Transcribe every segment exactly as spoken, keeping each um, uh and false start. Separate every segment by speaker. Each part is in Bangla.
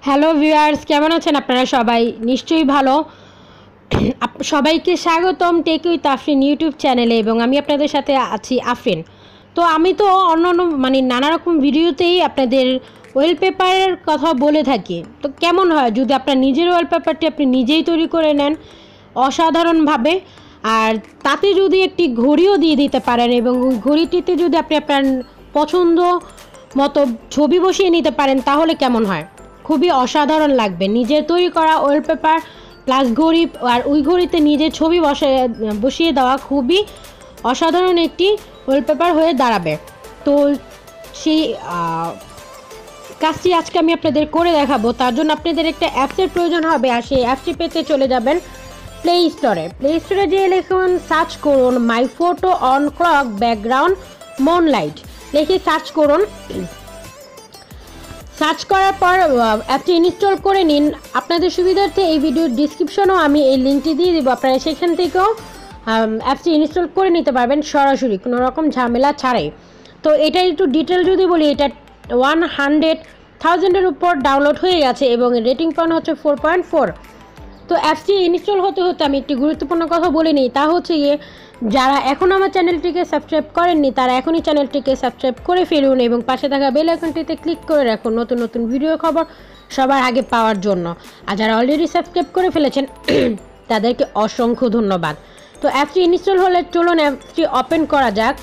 Speaker 1: হ্যালো ভিউয়ার্স, কেমন আছেন আপনারা? সবাই নিশ্চয়ই ভালো। সবাইকে স্বাগতম টেক উইথ আফরিন ইউটিউব চ্যানেলে, এবং আমি আপনাদের সাথে আছি আফরিন। তো আমি তো অন্য অন্য মানে নানা রকম ভিডিওতেই আপনাদের ওয়েলপেপারের কথা বলে থাকি। তো কেমন হয় যদি আপনার নিজের ওয়েলপেপারটি আপনি নিজেই তৈরি করে নেন অসাধারণভাবে, আর তাতে যদি একটি ঘড়িও দিয়ে দিতে পারেন, এবং ওই ঘড়িটিতে যদি আপনি আপনার পছন্দ মতো ছবি বসিয়ে নিতে পারেন, তাহলে কেমন হয়? খুবই অসাধারণ লাগবে। নিজের তৈরি করা ওয়েলপেপার প্লাস ঘড়ি, আর ওই ঘড়িতে নিজের ছবি বসিয়ে বসিয়ে দেওয়া খুবই অসাধারণ একটি ওয়েলপেপার হয়ে দাঁড়াবে। তো সেই কাজটি আজকে আমি আপনাদের করে দেখাবো। তার জন্য আপনাদের একটা অ্যাপসের প্রয়োজন হবে, আর সেই অ্যাপসটি পেতে চলে যাবেন প্লে স্টোরে। প্লে স্টোরে যেয়ে লিখুন, সার্চ করুন my photo on clock background moonlight, লিখে সার্চ করুন। সার্চ করার পর অ্যাপটি ইনস্টল করে নিন। আপনাদের সুবিধার্থে এই ভিডিওর ডিসক্রিপশনেও আমি এই লিঙ্কটি দিয়ে দেবো, আপনারা সেখান থেকেও অ্যাপটি ইনস্টল করে নিতে পারবেন সরাসরি, কোনো রকম ঝামেলা ছাড়াই। তো এটা একটু ডিটেল যদি বলি, এটা ওয়ান হান্ড্রেড থাউজেন্ডের উপর ডাউনলোড হয়ে গেছে এবং রেটিং পয়েন্ট হচ্ছে ফোর পয়েন্ট ফোর। তো অ্যাপসটি ইনস্টল হতে হতে আমি একটি গুরুত্বপূর্ণ কথা বলে নিই, তা হচ্ছে গিয়ে যারা এখনও আমার চ্যানেলটিকে সাবস্ক্রাইব করেননি তারা এখনই চ্যানেলটিকে সাবস্ক্রাইব করে ফেলুন, এবং পাশে থাকা বেল আইকনটিতে ক্লিক করে রাখুন নতুন নতুন ভিডিও খবর সবার আগে পাওয়ার জন্য। আর যারা অলরেডি সাবস্ক্রাইব করে ফেলেছেন তাদেরকে অসংখ্য ধন্যবাদ। তো অ্যাপসটি ইনস্টল হলে চলুন অ্যাপসটি ওপেন করা যাক।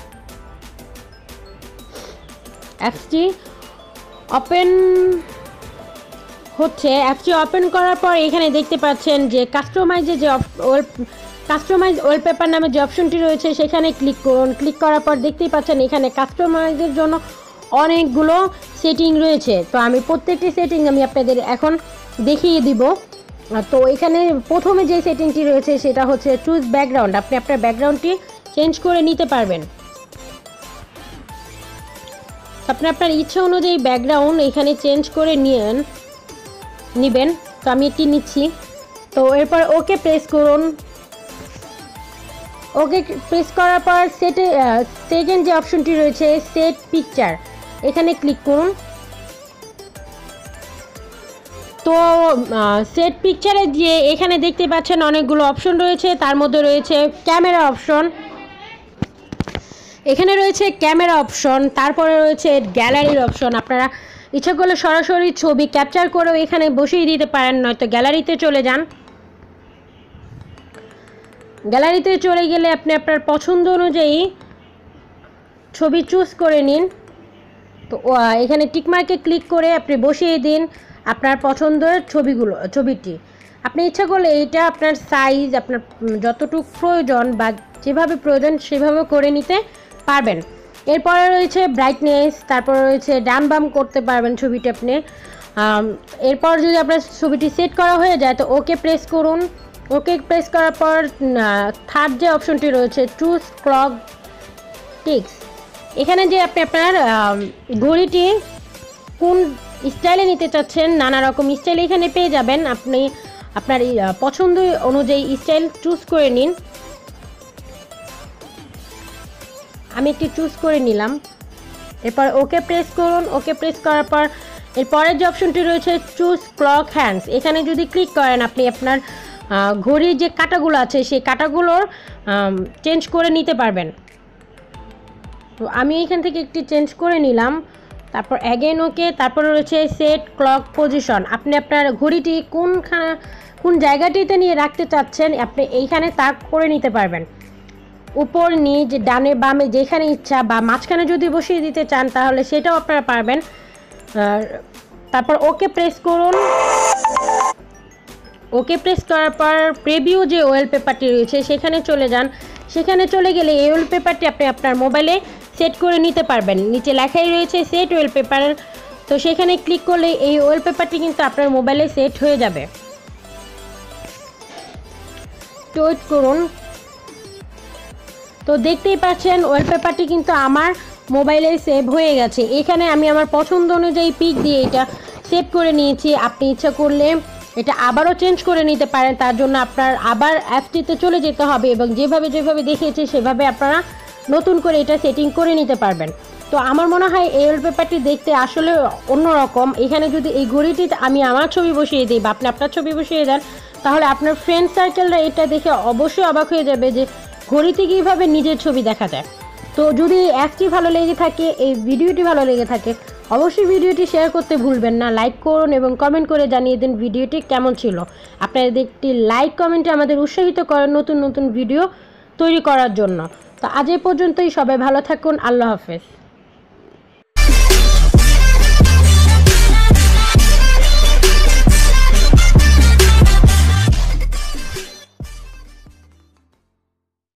Speaker 1: অ্যাপসটি ওপেন হচ্ছে। অ্যাপসটি ওপেন করার পর এখানে দেখতে পাচ্ছেন যে কাস্টমাইজে যে কাস্টমাইজ ওয়েলপেপার নামে যে অপশনটি রয়েছে সেখানে ক্লিক করুন। ক্লিক করার পর দেখতেই পাচ্ছেন এখানে কাস্টমাইজের জন্য অনেকগুলো সেটিং রয়েছে। তো আমি প্রত্যেকটি সেটিং আমি আপনাদের এখন দেখিয়ে দিব। তো এখানে প্রথমে যে সেটিংটি রয়েছে সেটা হচ্ছে চুজ ব্যাকগ্রাউন্ড। আপনি আপনার ব্যাকগ্রাউন্ডটি চেঞ্জ করে নিতে পারবেন। আপনি আপনার ইচ্ছা অনুযায়ী ব্যাকগ্রাউন্ড এখানে চেঞ্জ করে নিয়েন নেবেন। তো আমি এটি নিচ্ছি। তো এরপর ওকে প্রেস করুন। ওকে প্রেস করার পর সেটে সেকেন্ড যে অপশনটি রয়েছে সেট পিকচার, এখানে ক্লিক করুন। তো সেট পিকচারে যে এখানে দেখতে পাচ্ছেন অনেকগুলো অপশন রয়েছে, তার মধ্যে রয়েছে ক্যামেরা অপশন, এখানে রয়েছে ক্যামেরা অপশন, তারপরে রয়েছে গ্যালারির অপশন। আপনারা ইচ্ছা করলে সরাসরি ছবি ক্যাপচার করেও এখানে বসিয়ে দিতে পারেন, নয়তো গ্যালারিতে চলে যান। গ্যালারিতে চলে গেলে আপনি আপনার পছন্দ অনুযায়ী ছবি চুজ করে নিন। তো এখানে টিকমার্কে ক্লিক করে আপনি বসিয়ে দিন আপনার পছন্দের ছবিগুলো ছবিটি। আপনি ইচ্ছা করলে এইটা আপনার সাইজ আপনার যতটুকু প্রয়োজন বা যেভাবে প্রয়োজন সেভাবে করে নিতে পারবেন। এরপরে রয়েছে ব্রাইটনেস, তারপর রয়েছে ডান বাম করতে পারবেন ছবিটি আপনি। এরপর যদি আপনার ছবিটি সেট করা হয়ে যায় তো ওকে প্রেস করুন। ওকে প্রেস করার পর থার্ড যে অপশনটি রয়েছে চুজ ক্লক টিক্স, এখানে যে আপনি আপনার ঘড়িটি কোন স্টাইলে নিতে চাচ্ছেন নানা রকম স্টাইল এখানে পেয়ে যাবেন। আপনি আপনার পছন্দ অনুযায়ী স্টাইল চুজ করে নিন। আমি একটি চুজ করে নিলাম। এরপর ওকে প্রেস করুন। ওকে প্রেস করার পর এরপরের যে অপশনটি রয়েছে চুজ ক্লক হ্যান্ডস, এখানে যদি ক্লিক করেন আপনি আপনার ঘড়ির যে কাঁটাগুলো আছে সেই কাঁটাগুলোর চেঞ্জ করে নিতে পারবেন। তো আমি এখান থেকে একটি চেঞ্জ করে নিলাম। তারপর অ্যাগেন ওকে, তারপর রয়েছে সেট ক্লক পজিশন। আপনি আপনার ঘড়িটি কোনখানে কোন জায়গাটিতে নিয়ে রাখতে চাচ্ছেন আপনি এইখানে তা করে নিতে পারবেন। উপর নিচ ডানে বামে যেখানে ইচ্ছা, বা মাঝখানে যদি বসিয়ে দিতে চান তাহলে সেটাও আপনারা পারবেন। তারপর ওকে প্রেস করুন। ওকে প্রেস করার পর প্রিভিউ যে ওয়েলপেপারটি রয়েছে সেখানে চলে যান। সেখানে চলে গেলে এই ওয়েলপেপারটি আপনি আপনার মোবাইলে সেট করে নিতে পারবেন। নিচে লেখাই রয়েছে সেট ওয়েলপেপার। তো সেখানে ক্লিক করলে এই ওয়েলপেপারটি কিন্তু আপনার মোবাইলে সেট হয়ে যাবে। তো ওয়েট করুন। তো দেখতেই পাচ্ছেন ওয়েলপেপারটি কিন্তু আমার মোবাইলে সেভ হয়ে গেছে। এখানে আমি আমার পছন্দ অনুযায়ী পিক দিয়ে এটা সেভ করে নিয়েছি। আপনি ইচ্ছা করলে এটা আবারও চেঞ্জ করে নিতে পারেন। তার জন্য আপনার আবার অ্যাপটিতে চলে যেতে হবে, এবং যেভাবে যেভাবে দেখিয়েছি সেভাবে আপনারা নতুন করে এটা সেটিং করে নিতে পারবেন। তো আমার মনে হয় এই ওয়ালপেপারটি দেখতে আসলে অন্যরকম। এখানে যদি এই ঘড়িটিতে আমি আমার ছবি বসিয়ে দিই বা আপনি আপনার ছবি বসিয়ে দেন, তাহলে আপনার ফ্রেন্ড সার্কেলরা এটা দেখে অবশ্যই অবাক হয়ে যাবে যে ঘড়িতে কীভাবে নিজের ছবি দেখা যায়। তো যদি অ্যাপটি ভালো লেগে থাকে, এই ভিডিওটি ভালো লেগে থাকে, অবশ্যই ভিডিওটি শেয়ার করতে ভুলবেন না। লাইক করুন এবং কমেন্ট করে জানিয়ে দিন ভিডিওটি কেমন ছিল। আপনাদের একটি লাইক কমেন্টে আমাদের উৎসাহিত করেন নতুন নতুন ভিডিও তৈরি করার জন্য। তো আজ এ পর্যন্তই, সবাই ভালো থাকুন, আল্লাহ হাফেজ।